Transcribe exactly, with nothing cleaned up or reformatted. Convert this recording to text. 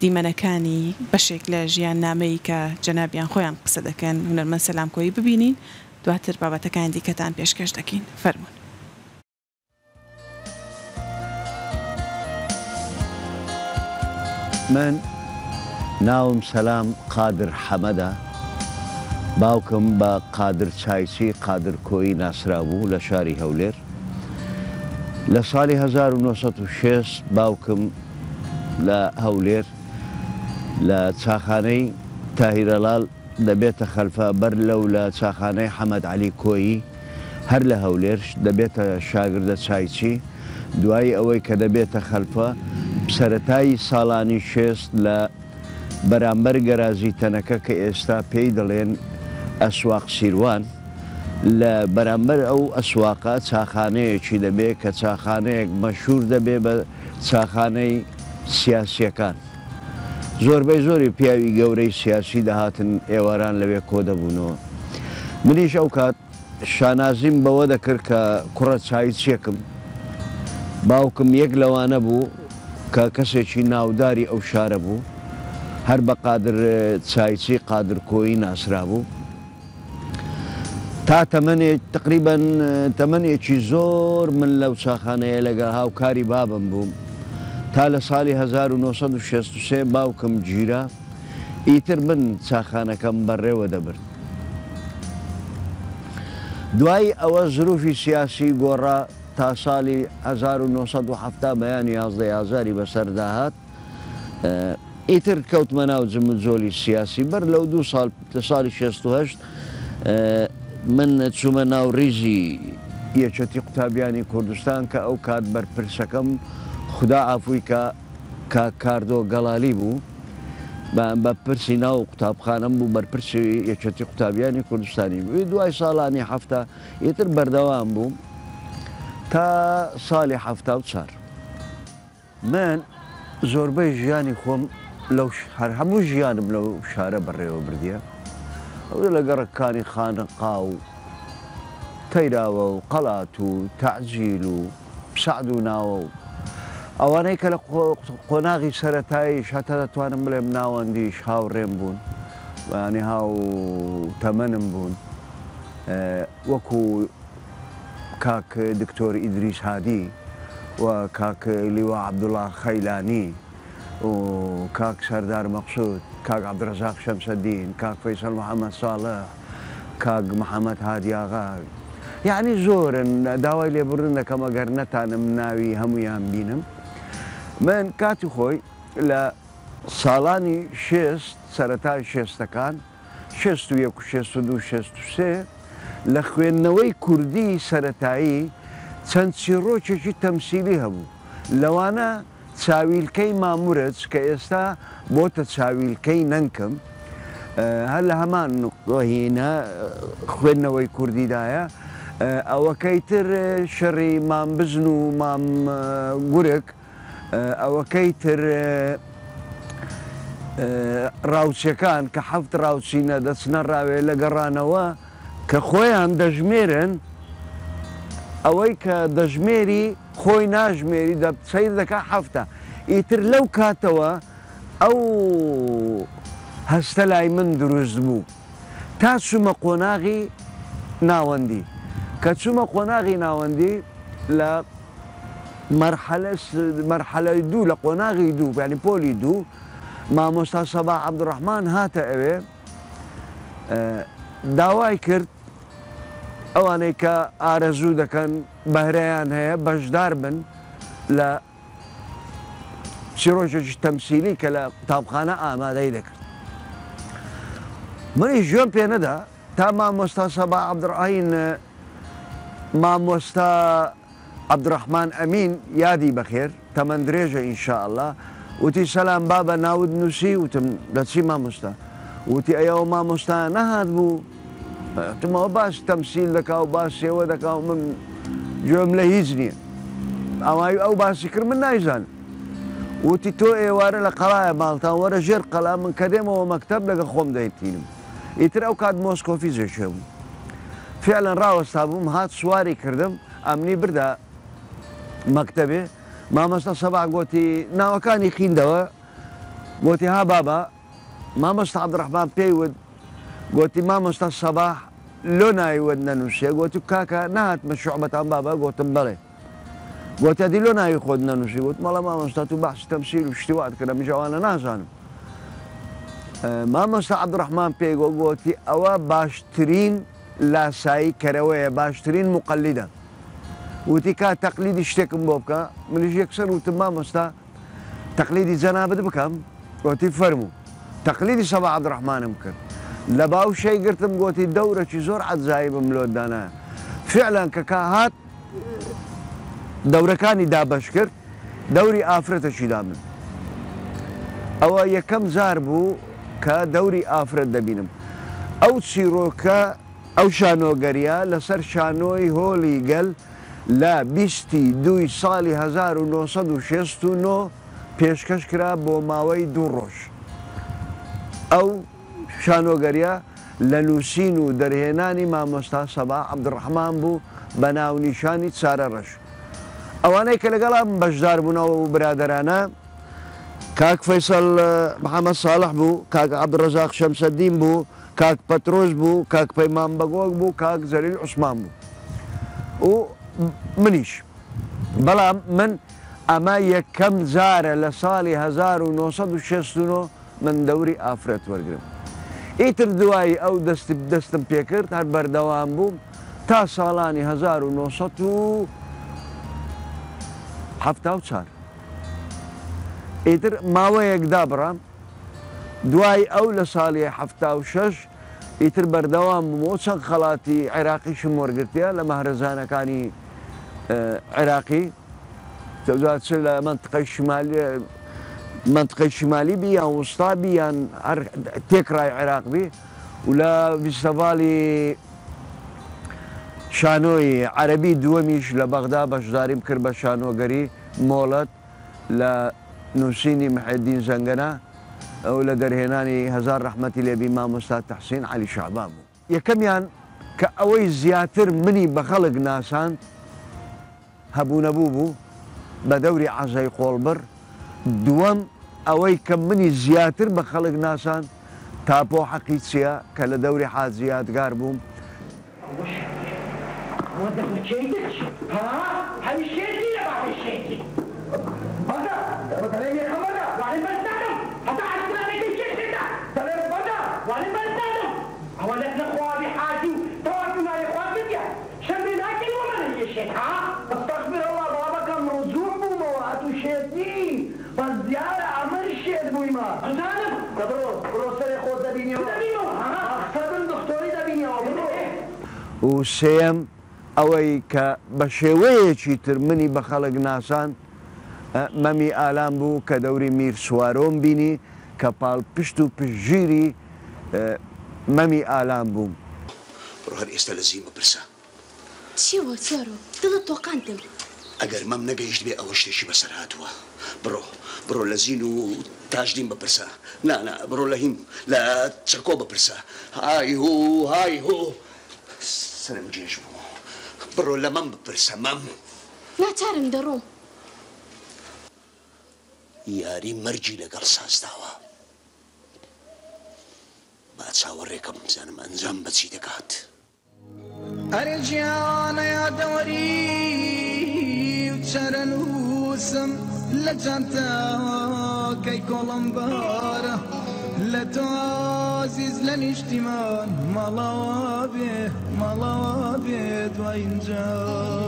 دیمەنەکانی بەشێک لە ژیان نامەی کە جەنابیان خۆیان قسە دەکەن هونەرمەند سەلام کۆیی ببینین دواتر بابەتەکان دیکەتان پێشکەش دەکەین. فەرموون. من ناوم سەلام قادر حەمەدە، باوکم بە قادر چایچی قادر کۆیی ناسرا بوو لە شاری هەولێر. لە ساڵی هەزار و نۆ سەد و شێست باوکم لە هەولێر لە چاخانەی تاهیرەڵال دەبێتە خەلفە بەر لەو لە چاخانەی حەمەد عەلی کۆیی هەر لە هەولێر دەبێتە شاگردە چایچی. دوای ئەوەی کە دەبێتە خەلفە سەرەتایی ساڵانی شێست لە بەرامبەر گەرازی تەنەکە کە ئێستا پێی دەڵێن ئەسواق سیروان، لە بەرامبەر ئەو ئەسواقە چاخانەیەکی دەبێت کە چاخانەیەک مەشهور دەبێت بە چاخانەی سیاسیەکان. زۆربەی زۆری پیاوی گەورەی سیاسی دەهاتن ئێواران لەوێ کۆ دەبوونەوە. منیش ئەو کات شانازیم بەوە دەکرد کە کوڕە چایچیەکم. باوکم یەک لەوانە بوو کە کەسێکی ناوداری ئەو شارە بوو، هەر بە قادر چایچی قادر کۆیی ناسرا بوو. تا تەمەنێک تقریبەن تەمەنێکی زۆر من لەو چاخانەیە لەگە هاوکاری بابم بووم تا لە ساڵی هەزار و نۆ سەد و شەست و سێ باوکم گیرا، ئیتر من چاخانەکەم بەڕێوە دەبرد. دوای ئەوە زروفی سیاسی گۆڕا تا ساڵی هەزار و نۆ سەد و حەفتا بەیانی یازدە ئازاری بەسەرداهات. ئیتر کەوتمە ناو جمجۆلی سیاسی بەر لەو دوو ساڵ ساڵی شەست و هەشت من چوومە ناو ڕیزی یەکێتی قوتابیانی کوردستان کە ئەو کات بەرپرسەکەم خدا ئافووی کە کاردۆ گەڵالی بوو، بە پرسی ناو قوتابخانەم بوو بەرپرسی یەکێتی قوتابیانی کوردستانی بوو. دوای ساڵانی هەفتە ئیتر بەردەوام بووم تا ساڵی هەفتا و چار. من زۆربەی ژیانی خۆم لەو هەر هەموو ژیانم لەو شارە بەڕێوە بردیە. ئەو لە گەڕەکانی خانەقا و تەیراوە و قەڵات و تەعجیل و سەعد و ناوە و ئەوانەی کە لە قۆناغی سەرەتاییش هەتا دەتوانم بڵێم ناوەندیش هاوڕێم بوون، بەیانی هاو تەمەنم بوون، وەکو کاک دکتۆر ئیدریس هادی و کاک لیوا عەبدوڵڵا خەیلانی و کاک سەردار مەقسوود، کاک عەبدوڕەزاق شەمسەدین، کاک فەیسەڵ محەممەد ساڵح، کاک محەممەد هادی ئاغا، یعنی زۆرن. داوای لێبوردن دەکەم ئەگەر نەتانم ناوی هەمویان بینم. من کاتی خۆی لە ساڵانی شێست سەرەتای شێستەکان شێست و یەک و شێست و دوو شێست و سێ لە خوێندنەوەی کوردی سەرەتایی چەند چیرۆکێکی تەمسیلی هەبوو. لەوانە چاویلکەی مامورەج کە ئێستا بۆتە چاویلکەی نەنکم، هەر لە هەمان نقطەهینە خوێندنەوەی کوردیدایە. ئەوەکەی تر شەڕی مامبزن و مام گورک، ئەوەکەی تر ڕاوچەکان کە حەفت ڕاوچینە دەچنە ڕاوێ لە گەڕانەوە کە خۆیان دەژمێرن، ئەوەی کە دەژمێری خۆی ناژمێری سەیر دەکا حەفتە. ئیتر لەو کاتەوە ئەو هەستە لای من دروست بوو تا چوومە قۆناغی ناوەندی. کە چوومە قۆناغی ناوەندی لە مەرحەلەی دوو لە قۆناغی دوو یعنی پۆلی دوو مامۆستا سەباح عەبدوڕەحمان هاتە ئەوێ، داوای کرد ئەوانەی کە ئارەزوو دەکەن بەهرەیان هەیە بەشدار بن لە چیرۆکێکی تەمسیلی کە لە قوتابخانە ئامادەی دەکرد. منیش گوێم پێ نەدا تا مامۆستا سەباح عەبدوڕەحین مامۆستا عەبدوڕەحمان ئەمین یادی بەخێر تەمەن درێژە ئینشاءڵڵا، وتی سەلام بابە ناود نووسی، وتم دەچی مامۆستا، وتی ئەیەوە مامۆستا نەهات بوو، تمەوە باس تەمسیل دەکا و باس سێوە دەکا و من گوێم لە هیچ نییە. ئەوای ئەو باسی کرد من نایزان. وتی تۆ ئێوارە لە قەڵایە ماڵتان وەرە ژێر قەڵا، من کە دێمەوە مەکتەب لەگە خۆم دەیتینم. ئیتر ئەو کات مۆسکۆفیزێکێ بوو. فعلەن ڕاوەستا بووم، هات سواری کردم، ئەمنی بردا مەکتەبێ. مامۆستا سەباح گوتی ناوەکانی خوێندەوە، قوتي ها بابا مامۆستا عەبدوڕەحمان پێی ود گوتی مامۆستا سەباح لۆ ناوی نەنووسێ گوتی کاکە نهاتمە شوعبەتان بابا گوتم بەڵێ گوتی دی لۆ ناوی خۆت نەنووسی گوت مەڵە مامۆستا تو بەحسی تەمسیل و شتی وات کردە من ئەوانە نازانم مامۆستا عەبدوڕەحمان پێی گوت گوتی ئەوە باشترین لاسایی کەرەوەیە باشترین مقەلیدە وتی کا تەقلیدی شتێکم بۆ بکە منیش یەکسەر وتم مامۆستا تەقلیدی جەنابەت بکەم گوتی فەرموو تەقلیدی سەباح عەبدوڕەحمانم کرد لە باوشەی گرتم گوتی دەورێکی زۆر عەجایبم لۆت دانایە فعلەن کە کا هات دەورەکانی دابەش کرد دەوری ئافرەتەشی دا من ئەوە یەکەم جار بوو کە دەوری ئافرەت دەبینم ئەو چیرۆکە ئەو شانۆگەریە لەسەر شانۆی هۆڵی گەل لە بیستی دووی ساڵی هەزار و نۆ سەد و شەست و نۆ پێشکەش کرا بۆ ماوەی دوو ڕۆژ ئەو شانۆگەریە لە نووسین و دەرهێنانی مامۆستا سەباح عەبدوڕەحمان بوو بە ناونیشانی چارە ڕەش ئەوانەی کە لەگەڵام بەشدار بوونەوە و برادەرانە کاک فەیسەڵ محەممەد ساڵح بوو کاک عەبدوڕەزاق شەمسەدین بوو کاک پەترۆس بوو کاک پەیمان بەگۆک بوو کاک زەلیل عوسمان بوو و منیش بەڵام من ئەمە یەکەم جارە لە ساڵی هەزار و نۆ سەد و شەست و نۆ من دەوری ئافرەت وەرگرم ئیتر دوایی ئەو دەستم پێکرد هەر بەردەوام بووم تا ساڵانی هەزار و نۆ سەد و هەفتا و چوار ئیتر ماوەیەک دابڕام دوای ئەو لە ساڵی هەفتا و شەش ئیتر بەردەوام بوومەوە چەند خەڵاتی عێراقیشم وەرگرتیە لە مەهرەزانەکانی عێراقی تەوزات لە منطقەی شمالی منطقەی شمالی بی یان وستا بی یان هەر تێکڕای عێراق بی و لە فیستیڤاڵی شانۆی عەرەبی دووەمیش لە بەغدا بەشداریم کرد بە شانۆگەری مۆڵەت لە نووسینی محەدین زەنگەنە ئەو لە دەرهێنانی هەزار ڕەحمەتی لێبی مامۆستا تەحسین عەلی شەعبان بوو یەکەمیان کە ئەوەی زیاتر منی بە خەڵک ناساند هەبوو نەبوو بوو بە دەوری عەزای قۆڵبڕ دووەم ئەوەی کە منی زیاتر بە خەڵک ناساند تاپۆ حەقی چییە کە لە دەوری حاجی یادگار بووم و سێم ئەوەی کە بە شێوەیەکی تر منی بە خەڵک ناسان مەمی ئالان بوو کە دەوری میر سوارۆم بینی کە پاڵ پشت و پشتگیری مەمی ئالان بووم بڕۆ هەر ئێستا لە زیین بپرسە چیوە چارۆ دڵت تۆقاندم ئەگەر مەم نەگەیشت بێ ئەوە شتێکی بەسەر هاتووە بڕۆ بڕۆ لە زیین و تاژدین بپرسە نانا بڕۆ لە هیم لە چەرکۆ بپرسە های هو های هو سرم جێژ بوو بڕۆ لە مەم بپرسە مەم ناچارم دەڕۆم یاری مەرجی لەگەڵ سازداوە با چاوەڕێکەم بزانم ئەنجام بەچی دەکات ئەرێ گیانە یادەوەری و چەرە نووسم لە جانتاکەی کۆڵم بارە لە تۆ عەزیز لە نیشتیمان ماڵاوە بێ ماڵاوە بێ دوای اینجا